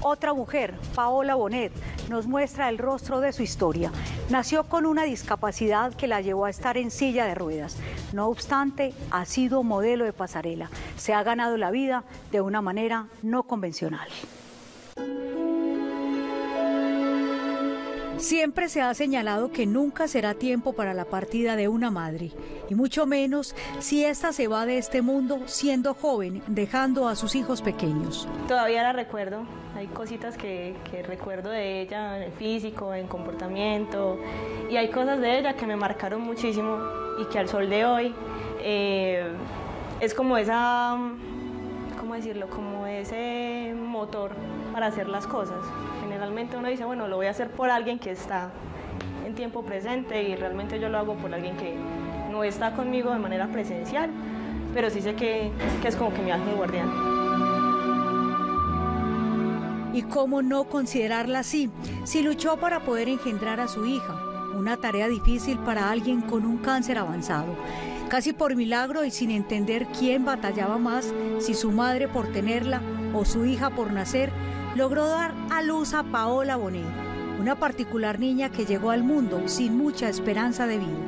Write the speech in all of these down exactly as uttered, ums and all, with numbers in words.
Otra mujer, Paola Bonet, nos muestra el rostro de su historia. Nació con una discapacidad que la llevó a estar en silla de ruedas. No obstante, ha sido modelo de pasarela. Se ha ganado la vida de una manera no convencional. Siempre se ha señalado que nunca será tiempo para la partida de una madre, y mucho menos si ésta se va de este mundo siendo joven, dejando a sus hijos pequeños. Todavía la recuerdo, hay cositas que, que recuerdo de ella, en el físico, en comportamiento, y hay cosas de ella que me marcaron muchísimo y que al sol de hoy eh, es como esa, ¿cómo decirlo? Como ese motor para hacer las cosas. Generalmente uno dice, bueno, lo voy a hacer por alguien que está en tiempo presente, y realmente yo lo hago por alguien que no está conmigo de manera presencial, pero sí sé que, que es como que mi ángel guardián. ¿Y cómo no considerarla así? Si luchó para poder engendrar a su hija, una tarea difícil para alguien con un cáncer avanzado. Casi por milagro y sin entender quién batallaba más, si su madre por tenerla o su hija por nacer, logró dar a luz a Paola Bonet, una particular niña que llegó al mundo sin mucha esperanza de vida.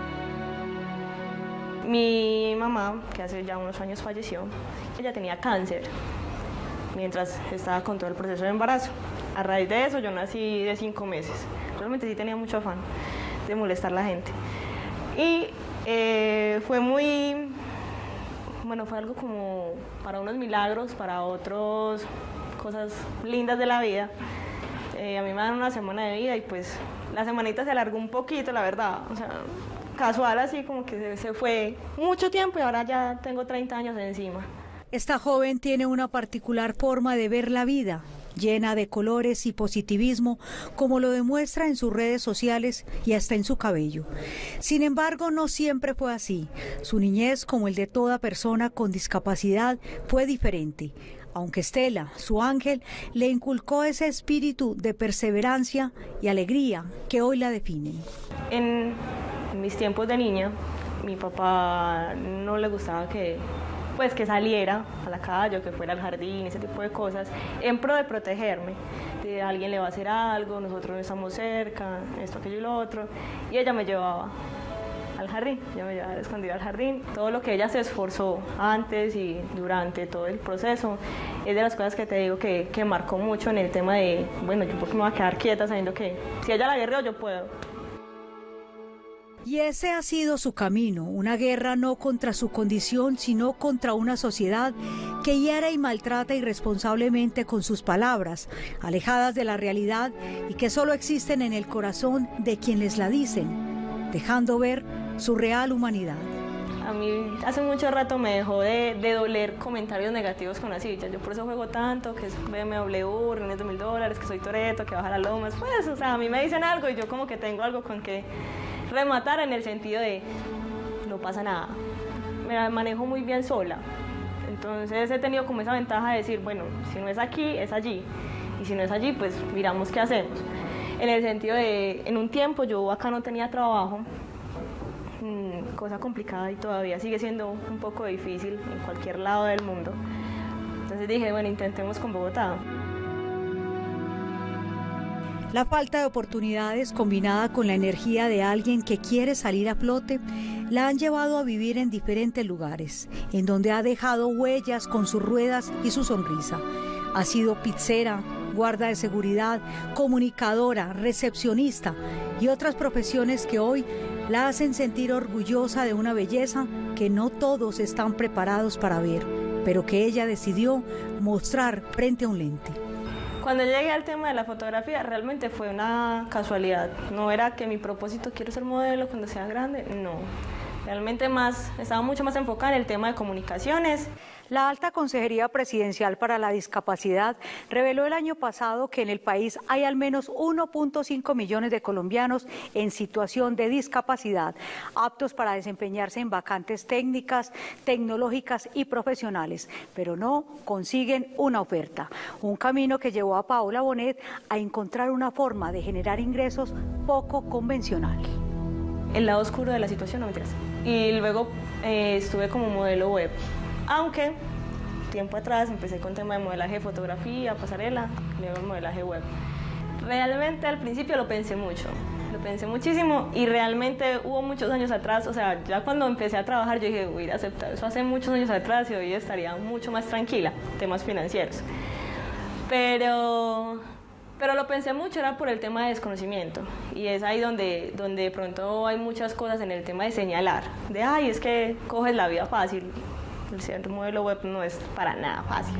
Mi mamá, que hace ya unos años falleció, ella tenía cáncer mientras estaba con todo el proceso de embarazo. A raíz de eso yo nací de cinco meses. Realmente sí tenía mucho afán de molestar a la gente. Y eh, fue muy, bueno, fue algo como para unos milagros, para otros cosas lindas de la vida. Eh, a mí me dan una semana de vida y pues la semanita se alargó un poquito, la verdad. O sea, casual así como que se, se fue mucho tiempo y ahora ya tengo treinta años encima. Esta joven tiene una particular forma de ver la vida, llena de colores y positivismo, como lo demuestra en sus redes sociales y hasta en su cabello. Sin embargo, no siempre fue así. Su niñez, como el de toda persona con discapacidad, fue diferente. Aunque Estela, su ángel, le inculcó ese espíritu de perseverancia y alegría que hoy la definen. En, en mis tiempos de niña, mi papá no le gustaba que, pues, que saliera a la calle o que fuera al jardín, ese tipo de cosas, en pro de protegerme. De alguien le va a hacer algo, nosotros no estamos cerca, esto, aquello y lo otro. Y ella me llevaba al jardín, yo me llevaba escondida al jardín. Todo lo que ella se esforzó antes y durante todo el proceso es de las cosas que te digo que, que marcó mucho en el tema de, bueno, yo por qué me voy a quedar quieta sabiendo que si ella la guerreó, yo puedo. Y ese ha sido su camino, una guerra no contra su condición, sino contra una sociedad que hiere y maltrata irresponsablemente con sus palabras, alejadas de la realidad y que solo existen en el corazón de quienes la dicen, dejando ver su real humanidad. A mí hace mucho rato me dejó de, de doler comentarios negativos con la silla. Yo por eso juego tanto, que es B M W, reuniones de mil dólares, que soy Toretto, que baja las lomas. Pues, o sea, a mí me dicen algo y yo como que tengo algo con que rematar, en el sentido de no pasa nada. Me manejo muy bien sola. Entonces he tenido como esa ventaja de decir, bueno, si no es aquí, es allí. Y si no es allí, pues miramos qué hacemos. En el sentido de, en un tiempo yo acá no tenía trabajo, cosa complicada y todavía sigue siendo un poco difícil en cualquier lado del mundo. Entonces dije, bueno, intentemos con Bogotá. La falta de oportunidades combinada con la energía de alguien que quiere salir a flote la han llevado a vivir en diferentes lugares, en donde ha dejado huellas con sus ruedas y su sonrisa. Ha sido pizzera, guarda de seguridad, comunicadora, recepcionista y otras profesiones que hoy la hacen sentir orgullosa de una belleza que no todos están preparados para ver, pero que ella decidió mostrar frente a un lente. Cuando llegué al tema de la fotografía, realmente fue una casualidad. No era que mi propósito, quiero ser modelo cuando sea grande, no. Realmente más, estaba mucho más enfocada en el tema de comunicaciones. La Alta Consejería Presidencial para la Discapacidad reveló el año pasado que en el país hay al menos uno punto cinco millones de colombianos en situación de discapacidad, aptos para desempeñarse en vacantes técnicas, tecnológicas y profesionales, pero no consiguen una oferta. Un camino que llevó a Paola Bonet a encontrar una forma de generar ingresos poco convencional. El lado oscuro de la situación, no me interesa. Y luego eh, estuve como modelo web. Aunque tiempo atrás empecé con tema de modelaje de fotografía, pasarela, luego el modelaje web. Realmente al principio lo pensé mucho, lo pensé muchísimo y realmente hubo muchos años atrás, o sea, ya cuando empecé a trabajar yo dije, voy a aceptar eso hace muchos años atrás y hoy estaría mucho más tranquila, temas financieros. Pero, pero lo pensé mucho, era por el tema de desconocimiento y es ahí donde, donde de pronto hay muchas cosas en el tema de señalar, de ay, es que coges la vida fácil, el ser modelo web no es para nada fácil.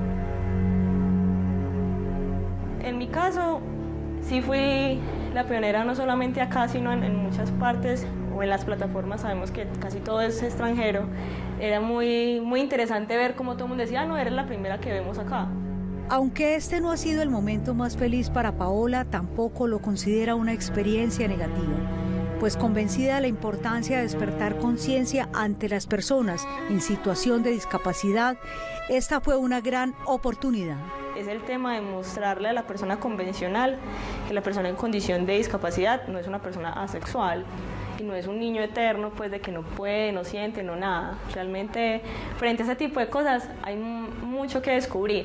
En mi caso, sí fui la pionera no solamente acá, sino en, en muchas partes o en las plataformas, sabemos que casi todo es extranjero. Era muy, muy interesante ver cómo todo el mundo decía, ah, no, eres la primera que vemos acá. Aunque este no ha sido el momento más feliz para Paola, tampoco lo considera una experiencia negativa, pues convencida de la importancia de despertar conciencia ante las personas en situación de discapacidad, esta fue una gran oportunidad. Es el tema de mostrarle a la persona convencional que la persona en condición de discapacidad no es una persona asexual y no es un niño eterno, pues de que no puede, no siente, no nada. Realmente frente a ese tipo de cosas hay mucho que descubrir.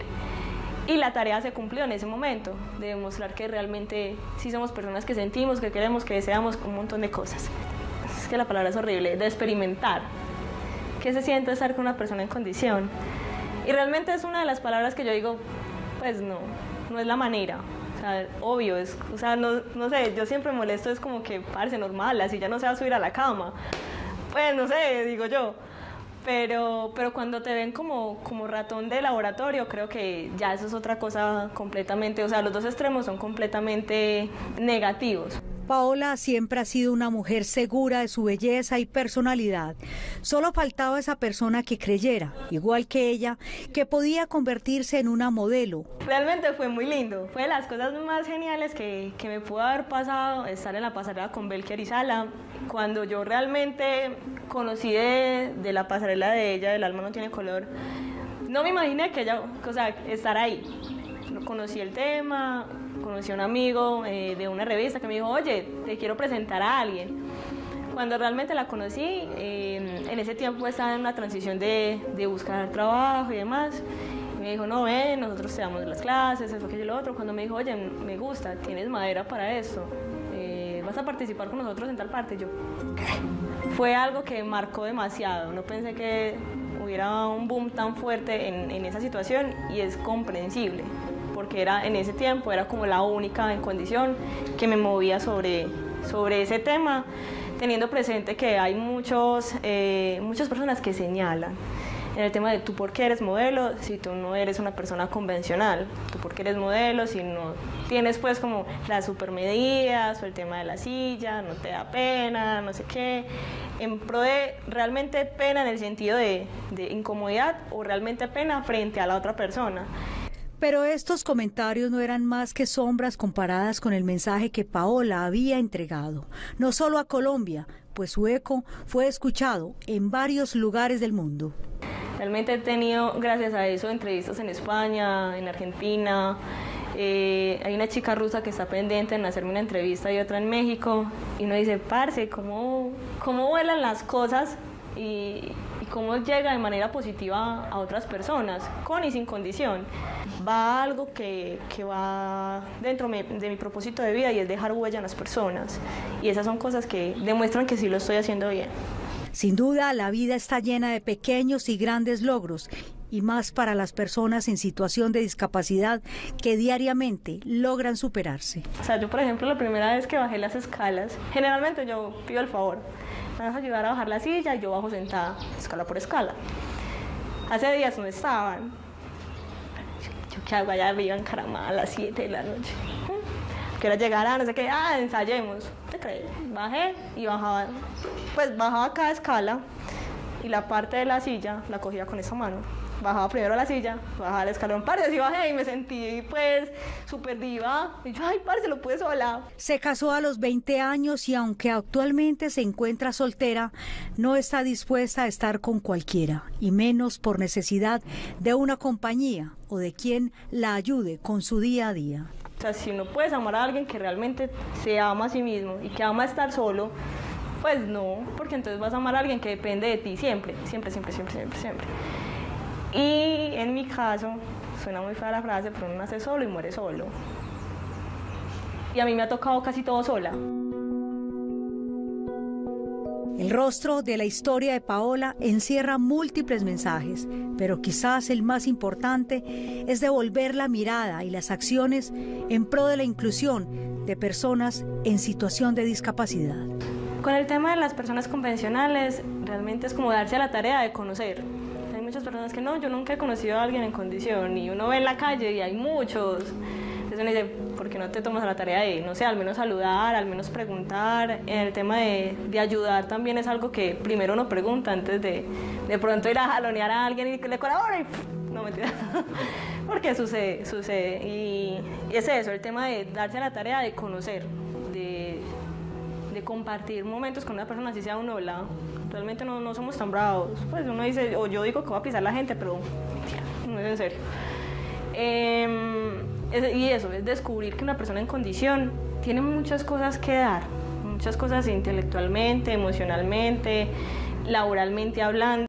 Y la tarea se cumplió en ese momento, de demostrar que realmente sí somos personas que sentimos, que queremos, que deseamos un montón de cosas. Es que la palabra es horrible, de experimentar. ¿Qué se siente estar con una persona en condición? Y realmente es una de las palabras que yo digo, pues no, no es la manera. O sea, obvio, es, o sea, no, no sé, yo siempre molesto, es como que parece normal, así ya no se va a subir a la cama. Pues no sé, digo yo. Pero, pero cuando te ven como, como ratón de laboratorio, creo que ya eso es otra cosa completamente, o sea, los dos extremos son completamente negativos. Paola siempre ha sido una mujer segura de su belleza y personalidad. Solo faltaba esa persona que creyera, igual que ella, que podía convertirse en una modelo. Realmente fue muy lindo. Fue de las cosas más geniales que, que me pudo haber pasado estar en la pasarela con Belki Arizala. Cuando yo realmente conocí de, de la pasarela de ella, del alma no tiene color, no me imaginé que ella, o sea, estar ahí. Conocí el tema, conocí a un amigo eh, de una revista que me dijo, oye, te quiero presentar a alguien. Cuando realmente la conocí, eh, en ese tiempo estaba en una transición de, de buscar trabajo y demás. Y me dijo, no, ven, nosotros te damos las clases, eso, aquello y lo otro. Cuando me dijo, oye, me gusta, tienes madera para esto, eh, vas a participar con nosotros en tal parte. Yo, ¿qué? Fue algo que marcó demasiado. No pensé que hubiera un boom tan fuerte en, en esa situación y es comprensible. Porque era, en ese tiempo era como la única en condición que me movía sobre, sobre ese tema, teniendo presente que hay muchos, eh, muchas personas que señalan en el tema de tú por qué eres modelo si tú no eres una persona convencional, tú por qué eres modelo si no tienes pues como las supermedidas o el tema de la silla, no te da pena, no sé qué, en pro de realmente pena en el sentido de, de incomodidad o realmente pena frente a la otra persona. Pero estos comentarios no eran más que sombras comparadas con el mensaje que Paola había entregado, no solo a Colombia, pues su eco fue escuchado en varios lugares del mundo. Realmente he tenido, gracias a eso, entrevistas en España, en Argentina. Eh, hay una chica rusa que está pendiente en hacerme una entrevista y otra en México. Y uno dice, parce, ¿cómo, cómo vuelan las cosas? Y, y cómo llega de manera positiva a otras personas, con y sin condición. Va algo que, que va dentro de mi, de mi propósito de vida y es dejar huella en las personas. Y esas son cosas que demuestran que sí lo estoy haciendo bien. Sin duda, la vida está llena de pequeños y grandes logros, y más para las personas en situación de discapacidad que diariamente logran superarse. O sea, yo, por ejemplo, la primera vez que bajé las escalas, generalmente yo pido el favor, me vas a ayudar a bajar la silla y yo bajo sentada, escala por escala. Hace días no estaban. Yo, ¿qué hago allá arriba encaramada a las siete de la noche? Quiero llegar a no sé qué, ah, ensayemos. ¿Te crees? Bajé y bajaba, pues bajaba cada escala y la parte de la silla la cogía con esa mano. Bajaba primero la silla, bajaba el escalón, parce, así bajé y me sentí pues súper diva. Y yo, ay, parce, lo pude sola. Se casó a los veinte años y aunque actualmente se encuentra soltera, no está dispuesta a estar con cualquiera, y menos por necesidad de una compañía o de quien la ayude con su día a día. O sea, si no puedes amar a alguien que realmente se ama a sí mismo y que ama estar solo, pues no, porque entonces vas a amar a alguien que depende de ti siempre, siempre, siempre, siempre, siempre, siempre. Y en mi caso, suena muy fea la frase, pero uno nace solo y muere solo. Y a mí me ha tocado casi todo sola. El rostro de la historia de Paola encierra múltiples mensajes, pero quizás el más importante es devolver la mirada y las acciones en pro de la inclusión de personas en situación de discapacidad. Con el tema de las personas convencionales, realmente es como darse a la tarea de conocer. Hay muchas personas que no, yo nunca he conocido a alguien en condición, y uno ve en la calle y hay muchos. Entonces uno dice, ¿por qué no te tomas la tarea de, no sé, al menos saludar, al menos preguntar? En el tema de, de ayudar también es algo que primero uno pregunta antes de de pronto ir a jalonear a alguien y que le colabore y pff, no, mentira. Porque sucede, sucede. Y es eso, el tema de darse la tarea de conocer, de, de compartir momentos con una persona, así sea un hola. Realmente no, no somos tan bravos. Pues uno dice, o yo digo que voy a pisar a la gente, pero mentira, no es en serio. Eh, y eso, es descubrir que una persona en condición tiene muchas cosas que dar, muchas cosas intelectualmente, emocionalmente, laboralmente hablando.